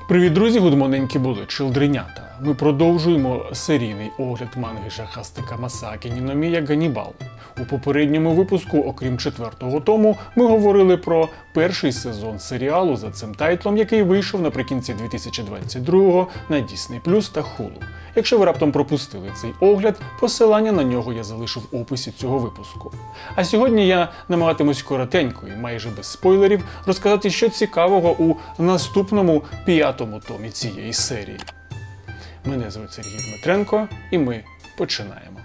Привіт, друзі! Гудмоненькі були чилдренята. Ми продовжуємо серійний огляд манги жахастика Масаакі Ніномія «Ганнібал». У попередньому випуску, окрім 4-го тому, ми говорили про перший сезон серіалу за цим тайтлом, який вийшов наприкінці 2022-го на Disney+ та Hulu. Якщо ви раптом пропустили цей огляд, посилання на нього я залишив в описі цього випуску. А сьогодні я намагатимусь коротенько і майже без спойлерів розказати, що цікавого у наступному 5-му томі цієї серії. Мене звуть Сергій Дмитренко, і ми починаємо.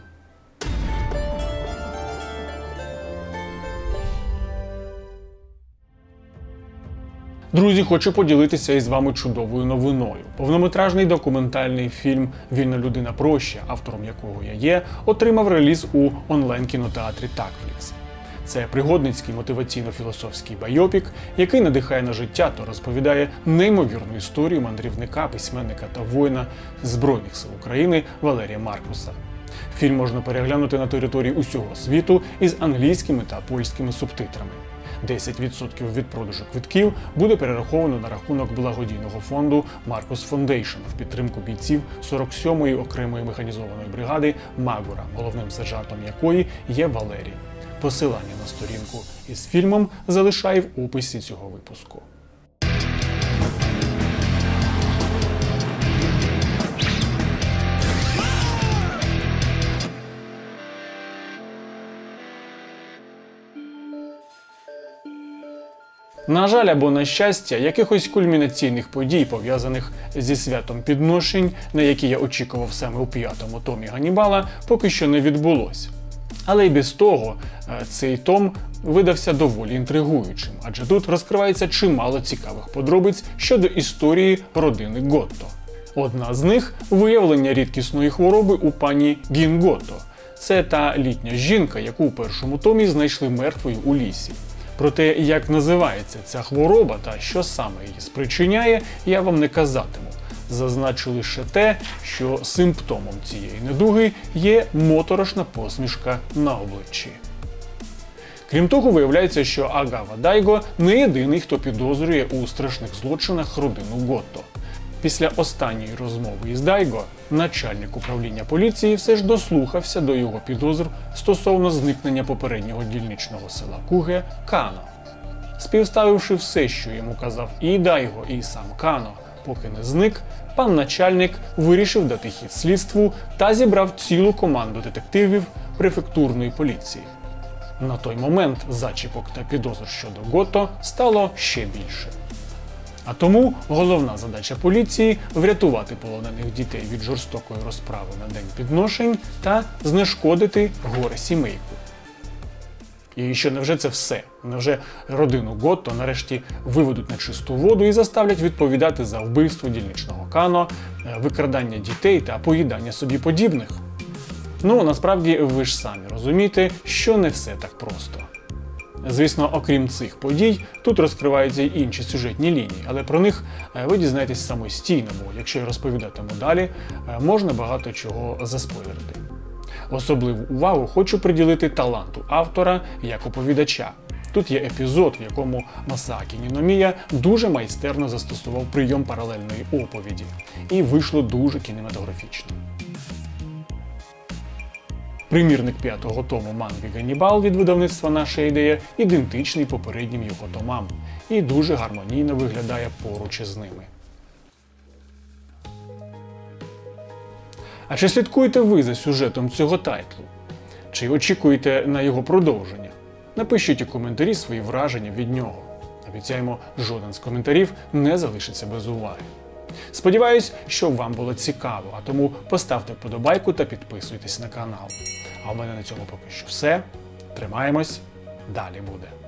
Друзі, хочу поділитися із вами чудовою новиною. Повнометражний документальний фільм «Вільна людина проща», автором якого я є, отримав реліз у онлайн-кінотеатрі Такфлікс. Це пригодницький мотиваційно-філософський байопік, який надихає на життя та розповідає неймовірну історію мандрівника, письменника та воїна Збройних сил України Валерія Маркуса. Фільм можна переглянути на території усього світу із англійськими та польськими субтитрами. 10% від продажу квитків буде перераховано на рахунок благодійного фонду Marcus Foundation в підтримку бійців 47-ї окремої механізованої бригади Магура, головним сержантом якої є Валерій. Посилання на сторінку із фільмом залишаю в описі цього випуску. На жаль або на щастя, якихось кульмінаційних подій, пов'язаних зі святом підношень, на які я очікував саме у 5-му томі Ганнібала, поки що не відбулося. Але й без того цей том видався доволі інтригуючим, адже тут розкривається чимало цікавих подробиць щодо історії родини Готто. Одна з них – виявлення рідкісної хвороби у пані Гін Готто. Це та літня жінка, яку у першому томі знайшли мертвою у лісі. Про те, як називається ця хвороба та що саме її спричиняє, я вам не казатиму. Зазначу лише те, що симптомом цієї недуги є моторошна посмішка на обличчі. Крім того, виявляється, що Агава Дайго не єдиний, хто підозрює у страшних злочинах родину Готто. Після останньої розмови із Дайго, начальник управління поліції все ж дослухався до його підозр стосовно зникнення попереднього дільничного села Куге Кано. Співставивши все, що йому казав і Дайго, і сам Кано, поки не зник, пан начальник вирішив дати хід слідству та зібрав цілу команду детективів префектурної поліції. На той момент зачіпок та підозр щодо Готто стало ще більше. А тому головна задача поліції – врятувати полонених дітей від жорстокої розправи на День підношень та знешкодити горе-сімейку. І що, невже це все? Невже родину Готто нарешті виведуть на чисту воду і заставлять відповідати за вбивство дільничного Кано, викрадання дітей та поїдання собі подібних? Ну, насправді, ви ж самі розумієте, що не все так просто. Звісно, окрім цих подій, тут розкриваються й інші сюжетні лінії, але про них ви дізнаєтесь самостійно, бо якщо я розповідатиму далі, можна багато чого заспойлерити. Особливу увагу хочу приділити таланту автора як оповідача. Тут є епізод, в якому Масаакі Ніномія дуже майстерно застосував прийом паралельної оповіді. І вийшло дуже кінематографічно. Примірник 5-го тому манги «Ганнібал» від видавництва «Наша ідея» ідентичний попереднім його томам і дуже гармонійно виглядає поруч із ними. А чи слідкуєте ви за сюжетом цього тайтлу? Чи очікуєте на його продовження? Напишіть у коментарі свої враження від нього. Обіцяємо, жоден з коментарів не залишиться без уваги. Сподіваюсь, що вам було цікаво, а тому поставте вподобайку та підписуйтесь на канал. А у мене на цьому поки що все. Тримаємось, далі буде.